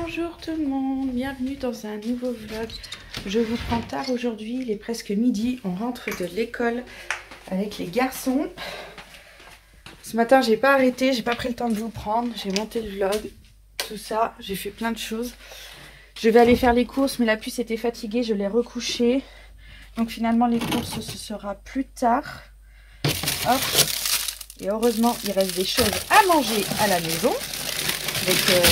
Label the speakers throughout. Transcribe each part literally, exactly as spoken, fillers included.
Speaker 1: Bonjour tout le monde, bienvenue dans un nouveau vlog. Je vous prends tard aujourd'hui, il est presque midi, on rentre de l'école avec les garçons. Ce matin j'ai pas arrêté, j'ai pas pris le temps de vous prendre, j'ai monté le vlog, tout ça, j'ai fait plein de choses. Je vais aller faire les courses mais la puce était fatiguée, je l'ai recouchée. Donc finalement les courses ce sera plus tard. Hop. Et heureusement il reste des choses à manger à la maison. Avec... Euh...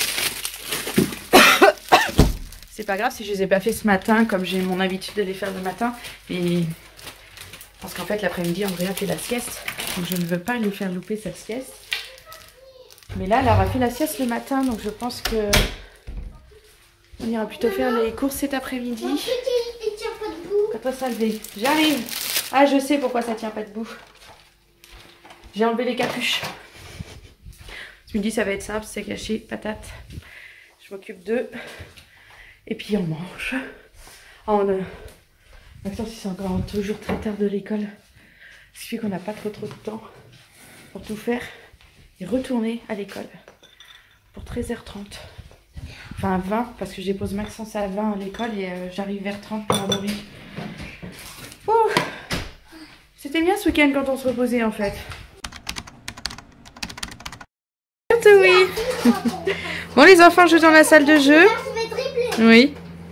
Speaker 1: C'est pas grave si je les ai pas fait ce matin, comme j'ai mon habitude de les faire le matin. Et parce qu'en fait, l'après-midi, Andrea fait la sieste. Donc je ne veux pas lui faire louper sa sieste. Mais là, elle aura fait la sieste le matin. Donc je pense que on ira plutôt faire les courses cet après-midi. Quand on s'est levé. J'arrive. Ah, je sais pourquoi ça tient pas debout. J'ai enlevé les capuches. Je me dis, ça va être simple, c'est caché. Patate. Je m'occupe d'eux. Et puis on mange. Oh, on a... Maxence, il s'en toujours très tard de l'école. Ce qui fait qu'on n'a pas trop trop de temps pour tout faire. Et retourner à l'école pour treize heures trente. Enfin vingt, parce que j'ai posé Maxence à vingt à l'école et euh, j'arrive vers trente pour Amaury. C'était bien ce week-end quand on se reposait en fait. Oui. Bon les enfants, je vais dans la salle de jeu. Oui.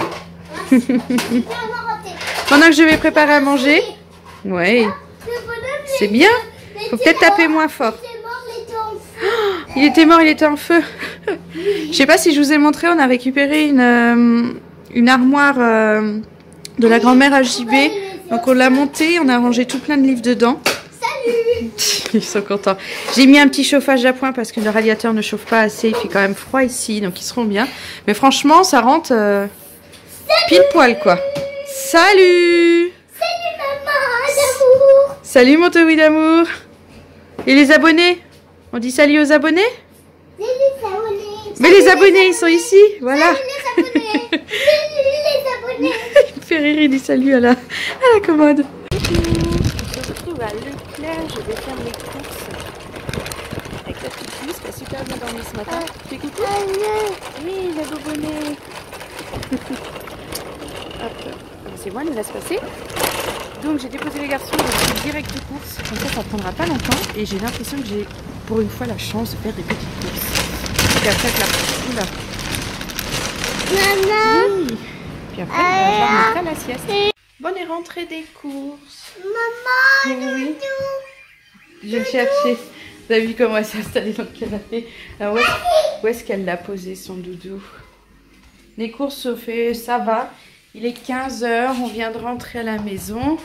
Speaker 1: Pendant que je vais préparer à manger. Oui. C'est bien. Faut peut-être taper moins fort. Oh, il était mort, il était en feu. Je sais pas si je vous ai montré, on a récupéré une, euh, une armoire euh, de la grand-mère à J B. Donc on l'a montée, on a rangé tout plein de livres dedans. Salut. Ils sont contents. J'ai mis un petit chauffage à point parce que le radiateur ne chauffe pas assez. Il fait quand même froid ici, donc ils seront bien. Mais franchement, ça rentre euh, pile poil, quoi. Salut.
Speaker 2: Salut maman d'amour.
Speaker 1: Salut mon Towi d'amour. Et les abonnés? On dit salut aux abonnés?
Speaker 2: Les abonnés.
Speaker 1: Mais les abonnés, ils sont ici. Voilà.
Speaker 2: Salut les abonnés. Salut les abonnés.
Speaker 1: Il me fait rire, il dit salut à la, à la commode. Je me retrouve à Leclerc, je vais faire mes courses avec la petite fille qui a super bien dormi ce matin. Ah. Tu fais coucou? Oui, la bobonnée. Hop, c'est moi, elle nous laisse passer. Donc j'ai déposé les garçons, je suis direct aux courses. Comme ça, ça prendra pas longtemps. Et j'ai l'impression que j'ai pour une fois la chance de faire des petites courses. Et après, avec la petite là.
Speaker 2: Maman.
Speaker 1: Oui. Puis après, on va remettre à la sieste. Bonne rentrée des courses.
Speaker 2: Maman,
Speaker 1: oui.
Speaker 2: doudou.
Speaker 1: Je vais le chercher. Vous avez vu comment elle s'est installée dans le canapé? Alors, où est-ce où est-ce qu'elle l'a posé son doudou? Les courses se fait, ça va. Il est quinze heures, on vient de rentrer à la maison.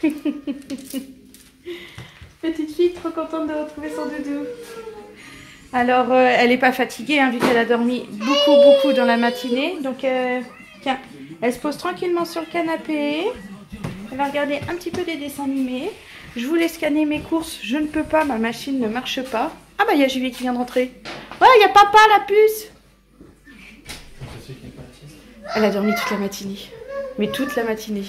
Speaker 1: Petite fille trop contente de retrouver son doudou. Alors, euh, elle n'est pas fatiguée, hein, vu qu'elle a dormi beaucoup, beaucoup dans la matinée. Donc, euh, tiens, elle se pose tranquillement sur le canapé. Elle va regarder un petit peu des dessins animés. Je voulais scanner mes courses. Je ne peux pas, ma machine ne marche pas. Ah bah, il y a Julie qui vient de rentrer. Ouais, il y a papa, la puce. Elle a dormi toute la matinée. Mais toute la matinée.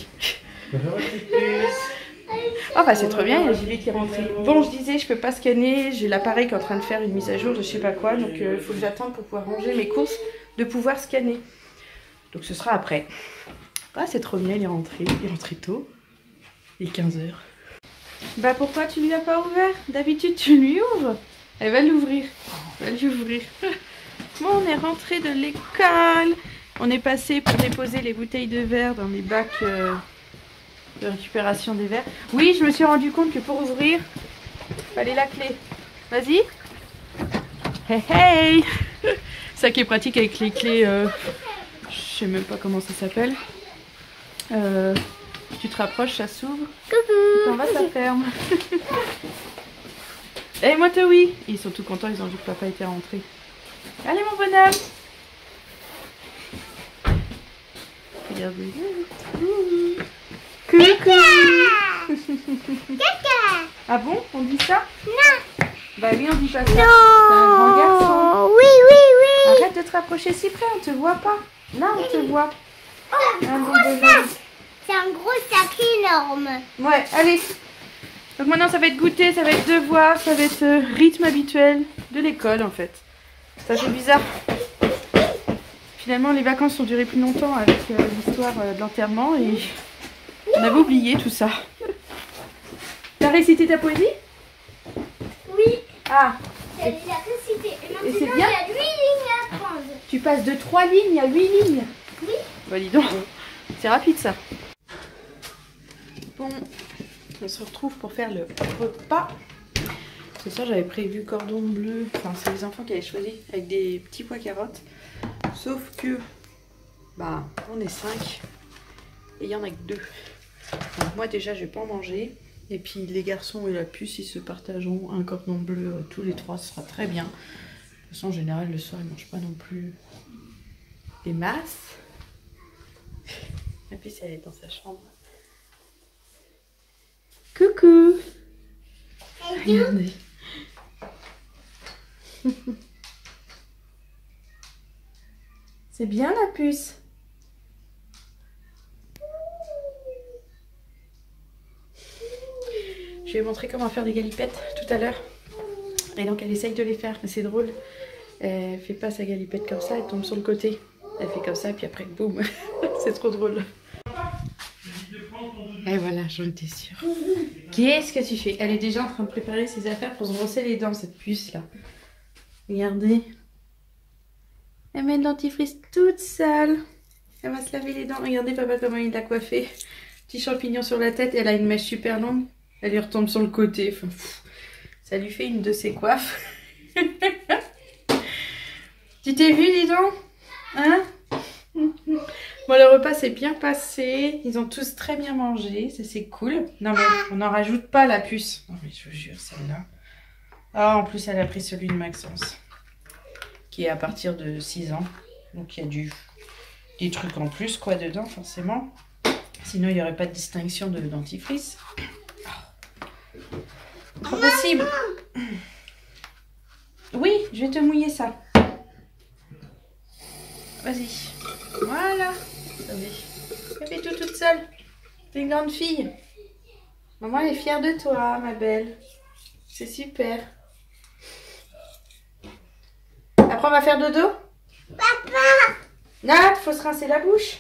Speaker 1: Oh bah c'est trop bien, il y a Julie qui est rentrée. Bon, je disais, je peux pas scanner, j'ai l'appareil qui est en train de faire une mise à jour de je sais pas quoi, donc il euh, faut que j'attende pour pouvoir ranger mes courses, de pouvoir scanner. Donc ce sera après. Ah, c'est trop bien, il est rentré, il est rentré tôt. Il est quinze heures. Bah pourquoi tu lui as pas ouvert? D'habitude tu lui ouvres. Elle va l'ouvrir. Elle va lui ouvrir. Bon, on est rentré de l'école. On est passé pour déposer les bouteilles de verre dans les bacs euh, de récupération des verres. Oui, je me suis rendu compte que pour ouvrir, il fallait la clé. Vas-y. Hey hey. Ça qui est pratique avec les clés, euh, je sais même pas comment ça s'appelle. Euh, tu te rapproches, ça s'ouvre. Coucou. T'en vas, ça ferme. Eh moi toi oui. Ils sont tout contents, ils ont vu que papa était rentré. Allez mon bonhomme. Regardez. Coucou.
Speaker 2: Caca.
Speaker 1: Ah bon? On dit ça?
Speaker 2: Non.
Speaker 1: Bah oui, on dit pas ça.
Speaker 2: Non.
Speaker 1: C'est un grand garçon.
Speaker 2: Oui, oui, oui.
Speaker 1: Arrête de te rapprocher si près, on te voit pas. Là, on te voit.
Speaker 2: Oh,
Speaker 1: un
Speaker 2: gros
Speaker 1: bon
Speaker 2: sac. C'est un gros sac énorme.
Speaker 1: Ouais, allez. Donc maintenant, ça va être goûter, ça va être devoir, ça va être euh, rythme habituel de l'école en fait. Ça fait bizarre. Finalement, les vacances ont duré plus longtemps avec euh, l'histoire euh, de l'enterrement et on avait oublié tout ça. T'as récité ta poésie?
Speaker 2: Oui.
Speaker 1: Ah.
Speaker 2: J'ai déjà récité. Et
Speaker 1: Et c'est
Speaker 2: maintenant,
Speaker 1: bien?
Speaker 2: il y a huit lignes à prendre.
Speaker 1: Tu passes de trois lignes à huit lignes?
Speaker 2: Oui.
Speaker 1: Bah dis donc, c'est rapide ça. Bon, on se retrouve pour faire le repas. Ce soir j'avais prévu cordon bleu, enfin c'est les enfants qui avaient choisi avec des petits pois carottes. Sauf que, bah on est cinq et il y en a que deux. Donc moi déjà je vais pas en manger. Et puis les garçons et la puce ils se partageront un cordon bleu euh, tous les trois, ce sera très bien. De toute façon en général le soir ils mangent pas non plus des masses. La puce elle est dans sa chambre. Coucou. Regardez. C'est bien la puce. Je vais montrer comment faire des galipettes tout à l'heure. Et donc elle essaye de les faire, mais c'est drôle. Elle fait pas sa galipette comme ça, elle tombe sur le côté. Elle fait comme ça, puis après boum. C'est trop drôle. Et voilà, j'en étais sûre. Qu'est-ce que tu fais? Elle est déjà en train de préparer ses affaires pour se brosser les dents, cette puce là. Regardez. Elle met le dentifrice toute seule. Elle va se laver les dents. Regardez papa comment il l'a coiffée. Petit champignon sur la tête. Elle a une mèche super longue. Elle lui retombe sur le côté. Enfin, pff, ça lui fait une de ses coiffes. Tu t'es vu, dis donc? Hein? Bon, le repas s'est bien passé. Ils ont tous très bien mangé. Ça, c'est cool. Non, mais on n'en rajoute pas la puce. Non, mais je vous jure, celle-là. Ah, en plus, elle a pris celui de Maxence. Qui est à partir de six ans. Donc, il y a du, des trucs en plus, quoi, dedans, forcément. Sinon, il n'y aurait pas de distinction de dentifrice. Pas possible. Oui, je vais te mouiller ça. Vas-y. Voilà. Ça fait, fait tout toute seule. T'es une grande fille. Maman elle est fière de toi, ma belle. C'est super. Après, on va faire dodo?
Speaker 2: Papa.
Speaker 1: Nat, faut se rincer la bouche.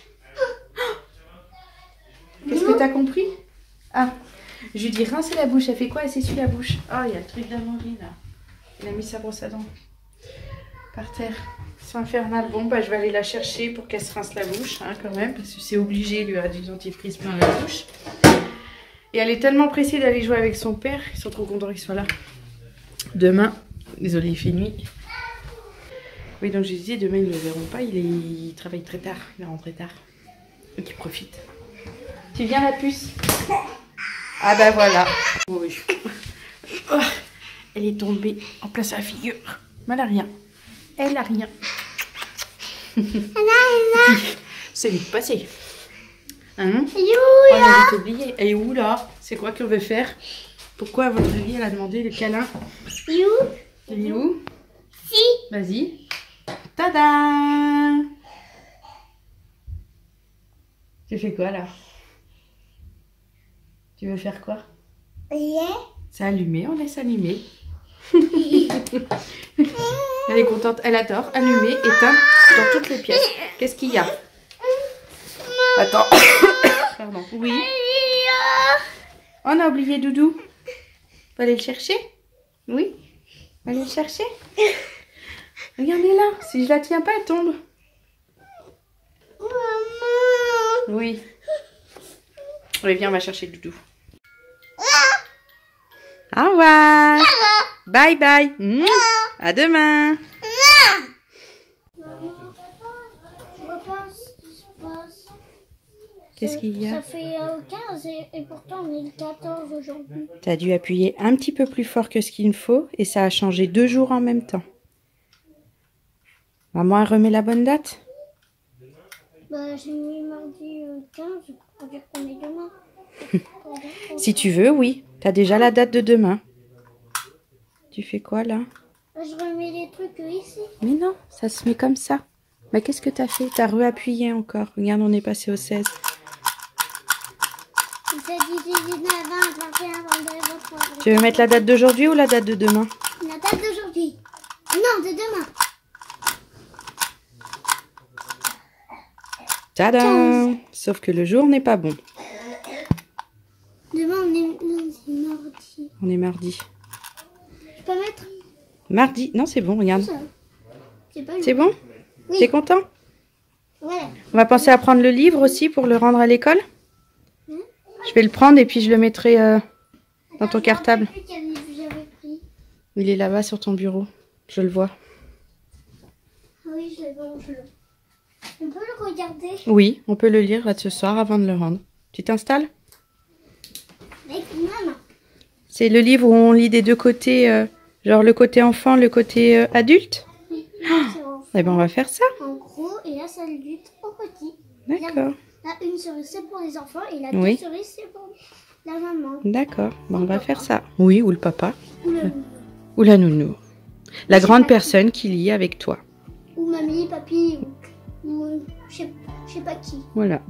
Speaker 1: Qu'est-ce que t'as compris? Ah, je lui dis rincer la bouche. Elle fait quoi? Elle s'essuie la bouche. Oh, il y a le truc d'Amaury là. Il a mis sa brosse à dents par terre. C'est infernal. Bon, bah, je vais aller la chercher pour qu'elle se rince la bouche, hein, quand même, parce que c'est obligé, lui a du dentifrice plein la bouche. Et elle est tellement pressée d'aller jouer avec son père. Ils sont trop contents qu'il soit là. Demain, désolé, il fait nuit. Oui, donc je disais, demain, ils ne le verront pas. Il, est... il travaille très tard. Il rentre très tard. Donc, il profite. Tu viens, la puce? Ah, bah voilà. Oui. Oh, elle est tombée en plein sa figure. Mais elle a rien. Elle a rien. C'est vite passé. Hein? Oh, j'avais oublié. Elle est où là? C'est quoi qu'on veut faire? Pourquoi à votre avis elle a demandé le câlin?
Speaker 2: You.
Speaker 1: Elle est où?
Speaker 2: Si.
Speaker 1: Vas-y. Tada! Tu fais quoi là? Tu veux faire quoi?
Speaker 2: Yeah.
Speaker 1: C'est allumé, on laisse allumer. Elle est contente, elle adore. Allumer, éteindre dans toutes les pièces. Qu'est-ce qu'il y a? Attends. Pardon. Oui. On a oublié Doudou. Faut aller le chercher? Oui. Faut aller le chercher? Regardez là. Si je la tiens pas, elle tombe.
Speaker 2: Maman.
Speaker 1: Oui. Allez, viens, on va chercher Doudou. Au revoir. Bye bye. Mmh. À demain. Qu'est-ce qu'il y a?
Speaker 2: Ça fait euh, quinze et, et pourtant on est le quatorze aujourd'hui.
Speaker 1: Tu as dû appuyer un petit peu plus fort que ce qu'il faut et ça a changé deux jours en même temps. Maman, elle remet la bonne date?
Speaker 2: Bah, j'ai mis mardi euh, quinze, on va dire qu'on est demain.
Speaker 1: Si tu veux, oui. Tu as déjà la date de demain. Tu fais quoi là?
Speaker 2: Je remets les trucs ici.
Speaker 1: Mais non, ça se met comme ça. Mais qu'est-ce que tu as fait? Tu as réappuyé encore. Regarde, on est passé au seize.
Speaker 2: Ça dit dix-neuf, vingt, vingt et un, vingt-deux, vingt-trois.
Speaker 1: Tu veux mettre la date d'aujourd'hui ou la date de demain?
Speaker 2: La date d'aujourd'hui. Non, de demain.
Speaker 1: Tadam! Sauf que le jour n'est pas bon.
Speaker 2: Demain, on est lundi, mardi.
Speaker 1: On est mardi.
Speaker 2: Je peux mettre
Speaker 1: Mardi. Non, c'est bon, regarde.
Speaker 2: ça. C'est pas
Speaker 1: C'est bon?
Speaker 2: Oui.
Speaker 1: T'es content?
Speaker 2: Voilà.
Speaker 1: On va penser à prendre le livre aussi pour le rendre à l'école.
Speaker 2: Hmm?
Speaker 1: Je vais le prendre et puis je le mettrai euh, dans ton
Speaker 2: Attends,
Speaker 1: cartable.
Speaker 2: je me rappelle plus quel livre j'avais pris.
Speaker 1: Il est là-bas sur ton bureau. Je le vois.
Speaker 2: Ah oui, je l'ai bon, je l'ai. On peut le regarder
Speaker 1: Oui, on peut le lire là ce soir avant de le rendre. Tu t'installes?
Speaker 2: avec maman.
Speaker 1: C'est le livre où on lit des deux côtés, euh, genre le côté enfant, le côté euh, adulte.
Speaker 2: Oui, c'est en,
Speaker 1: Eh ben on va faire ça.
Speaker 2: en gros, et là, ça lutte au petit.
Speaker 1: D'accord.
Speaker 2: Là, une cerise, c'est pour les enfants, et la
Speaker 1: Oui.
Speaker 2: deux cerises, c'est pour la maman.
Speaker 1: D'accord. Bon, on va faire ça. Oui, ou le papa.
Speaker 2: Ou, le-
Speaker 1: Ou la nounou. La
Speaker 2: Je sais
Speaker 1: grande
Speaker 2: pas.
Speaker 1: personne qui lit avec toi.
Speaker 2: ou mamie, papy, ou, ou je sais je sais pas qui.
Speaker 1: Voilà.